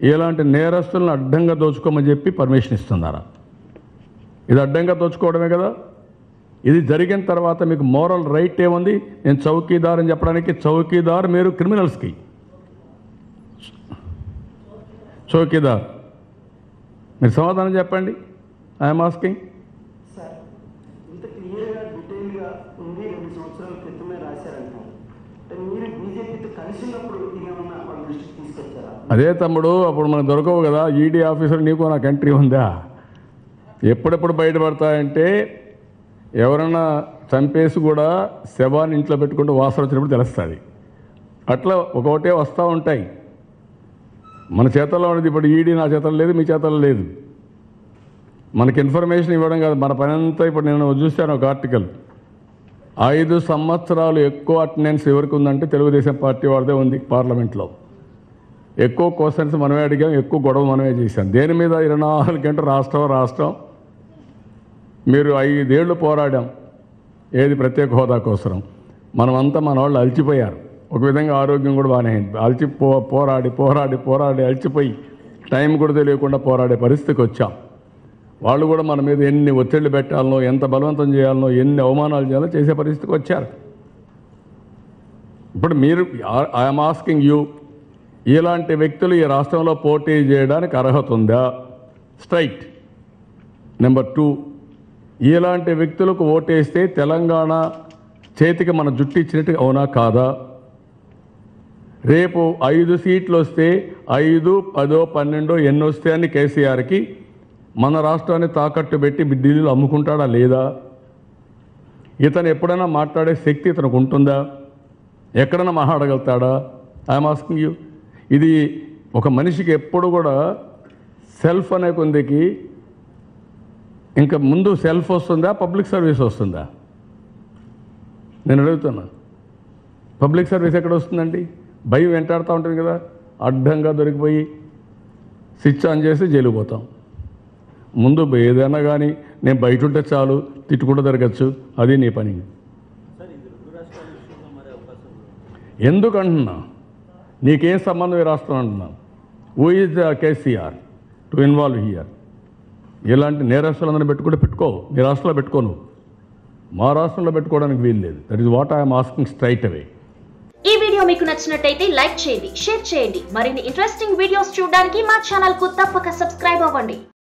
ఇలాంటి నేరస్తులను అడ్డంగా దోచుకోమని చెప్పి పర్మిషన్ ఇస్తున్నారా? ఇది అడ్డంగా దోచుకోవడమే కదా. ఇది జరిగిన తర్వాత మీకు మోరల్ రైట్ ఏముంది? నేను చౌకీదార్ అని చెప్పడానికి. చౌకీదార్ మీరు క్రిమినల్స్కి చౌకీదార్. మీరు సమాధానం చెప్పండి. I'm asking. సార్, ఇంత క్లియర్గా డీటెయిల్గా ఉంది 2 సంవత్సరాల క్రితమే రాశారంటారు. మీరు బీజేపీతో కలిసినప్పుడు ఏమన్నా వాళ్ళ దృష్టికి తీసుకొచ్చారా? అదే తమ్ముడు, అప్పుడు మనకు దొరకవు కదా. ఈడీ ఆఫీసర్ నీకు నాకు ఎంట్రీ ఉందా? ఎప్పుడెప్పుడు బయటపడతాయంటే ఎవరన్నా చంపేసి కూడా శవాన్ని ఇంట్లో పెట్టుకుంటూ వాసన వచ్చినప్పుడు తెలుస్తుంది. అట్లా ఒకటే వస్తూ ఉంటాయి. మన చేతల్లో ఉన్నది ఇప్పుడు ఈడీ నా చేతల్లో లేదు, మీ చేతల్లో లేదు. మనకి ఇన్ఫర్మేషన్ ఇవ్వడం కాదు మన పని అంతా. ఇప్పుడు నేను చూశాను ఒక ఆర్టికల్, 5 సంవత్సరాలు ఎక్కువ అటెండెన్స్ ఎవరికి ఉందంటే తెలుగుదేశం పార్టీ వాళ్ళదే ఉంది. పార్లమెంట్లో ఎక్కువ క్వశ్చన్స్ మనమే అడిగాం, ఎక్కువ గొడవ మనమే చేశాం. దేని మీద 24 గంటలు రాష్ట్రం మీరు 5 ఏళ్ళు పోరాడాం. ఏది? ప్రత్యేక హోదా కోసం. మనమంతా మన వాళ్ళు అలసిపోయారు. ఒక విధంగా ఆరోగ్యం కూడా బాగానే అయింది. పోరాడి అలసిపోయి టైం కూడా తెలియకుండా పోరాడే పరిస్థితికి వచ్చాం. వాళ్ళు కూడా మన మీద ఎన్ని ఒత్తిళ్లు పెట్టాలనో, ఎంత బలవంతం చేయాలనో, ఎన్ని అవమానాలు చేయాలో చేసే పరిస్థితికి వచ్చారు. ఇప్పుడు మీరు, ఐఎమ్ ఆస్కింగ్ యూ, ఇలాంటి వ్యక్తులు ఈ రాష్ట్రంలో పోటీ చేయడానికి అర్హత ఉందా? స్ట్రైట్. నెంబర్ 2, ఇలాంటి వ్యక్తులకు ఓటేస్తే తెలంగాణ చేతికి మన జుట్టు ఇచ్చినట్టు అవునా కాదా? రేపు 5 సీట్లు వస్తే 5, 10, 12 ఎన్ని వస్తాయని కేసీఆర్కి మన రాష్ట్రాన్ని తాకట్టు పెట్టి ఢిల్లీలో అమ్ముకుంటాడా లేదా? ఇతను ఎప్పుడైనా మాట్లాడే శక్తి ఇతనికి ఉంటుందా? ఎక్కడైనా మాట్లాడగలుగుతాడా? I'm asking you. ఇది ఒక మనిషికి ఎప్పుడు కూడా సెల్ఫ్ అనే కొందికి ఇంకా ముందు సెల్ఫ్ వస్తుందా, పబ్లిక్ సర్వీస్ వస్తుందా? నేను అడుగుతున్నా. పబ్లిక్ సర్వీస్ ఎక్కడ వస్తుందండి? భయం వెంటాడుతూ ఉంటుంది కదా. అడ్డంగా దొరికిపోయి స్విచ్ ఆన్ చేసి జైలుకు పోతాం. ముందు ఏదైనా కానీ నేను బయట ఉంటే చాలు, తిట్టుకుంటూ దొరకచ్చు, అది నీ పని. ఎందుకంటున్నా? నీకేం సంబంధం ఈ రాష్ట్రం అంటున్నా? Who is the KCR to involve here? ఇలాంటి నేరస్తులందరినీ పెట్టుకో. మీ రాష్ట్రంలో పెట్టుకోను, మా రాష్ట్రంలో పెట్టుకోవడానికి వీలు లేదు. That is what I'm asking straight away. ఈ వీడియో మీకు నచ్చినట్టయితే లైక్ చేయండి, షేర్ చేయండి. మరిన్ని ఇంట్రెస్టింగ్ వీడియోస్ చూడడానికి మా ఛానల్ కు తప్పక సబ్స్క్రైబ్ అవ్వండి.